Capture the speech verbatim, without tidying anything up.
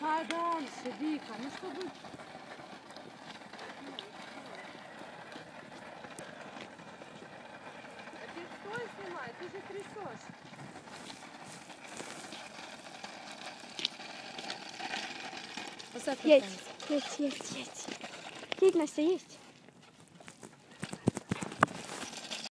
Давай дальше, Вика, ну чтобы... А ты стой снимай, ты же трясешь. Оце Есть, есть, есть, есть. Есть, Настя, есть.